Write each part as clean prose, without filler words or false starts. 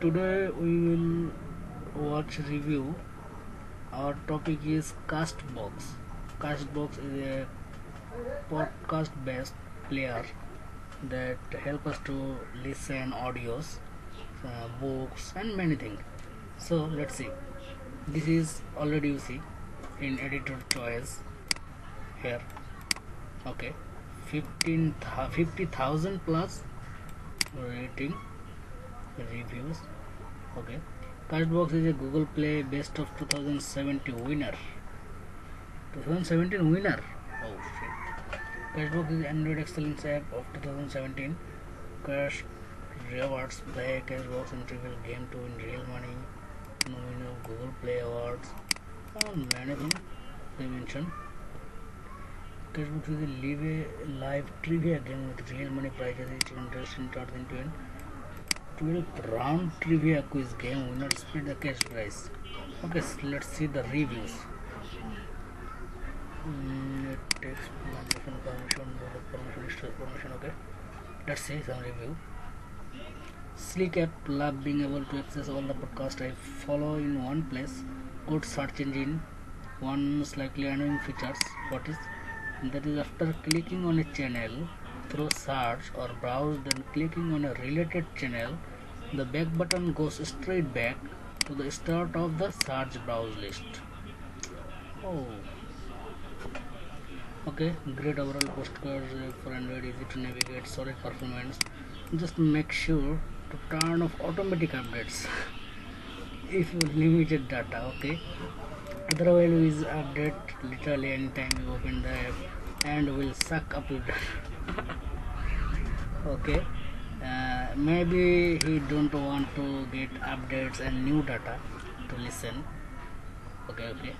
Today we will watch review. Our topic is Castbox. Castbox is a podcast based player that help us to listen audios, books and many things. So let's see. This is already you see in editor choice here. Okay, 50,000 plus rating reviews. Okay, Castbox is a Google Play best of 2017 winner. 2017 winner. Oh shit. Castbox is Android excellence app of 2017. Cash rewards play Castbox and trivial game to win real money. Nominee of Google Play Awards. Many things they mention. Castbox is a live trivia game with real money prizes. Each contest starts into an 12th round trivia quiz game. Winner split the cash prize. Okay, so let's see the reviews. It takes permission. Okay, let's see some review. Sleek app, love being able to access all the podcast I follow in one place. Good search engine. One slightly annoying features. What is that is after clicking on a channel through search or browse, then clicking on a related channel, the back button goes straight back to the start of the search browse list. Oh, okay, great overall postcards for Android, easy to navigate, solid performance. Just make sure to turn off automatic updates if you limited data. Okay, otherwise will update literally anytime you open the app and will suck up your data. Okay, maybe he don't want to get updates and new data to listen. Okay,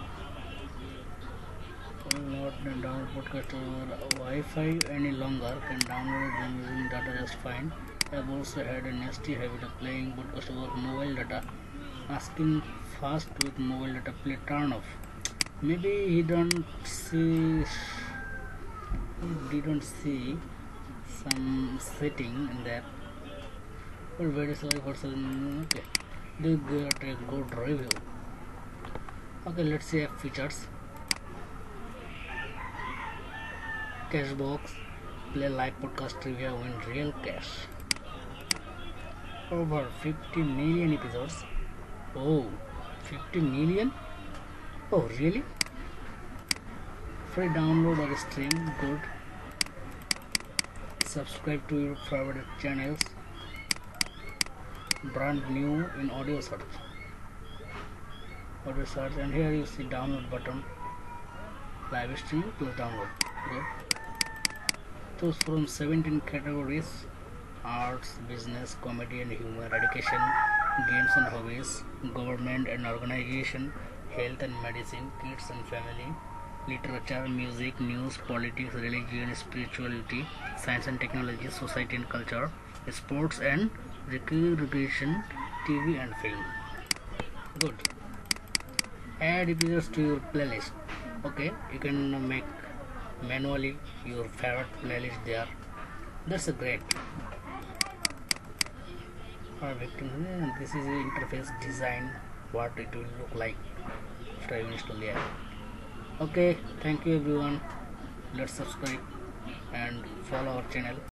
not download podcast over Wi-Fi any longer, can download them using data just fine. I've also had a nasty habit of playing podcast over mobile data, asking fast with mobile data play turn off. Maybe he didn't see some setting in that. Well, very sorry for some. Okay, they got a good review. Okay, let's see features. Cashbox, play live podcast trivia, win real cash. Over 50 million episodes. Oh, 50 million? Oh, really? Free download or stream, good. Subscribe to your favorite channels. Brand new in audio search. And here you see download button. Live stream plus download. Good. Choose from 17 categories: arts, business, comedy and humor, education, games and hobbies, government and organization, health and medicine, kids and family, literature, music, news, politics, religion, spirituality, science and technology, society and culture, sports and recreation, TV and film. Good. Add episodes to your playlist. Okay, you can make manually your favorite playlist there. That's a great. This is the interface design, what it will look like after you install the app. Okay, thank you everyone. Let's subscribe and follow our channel.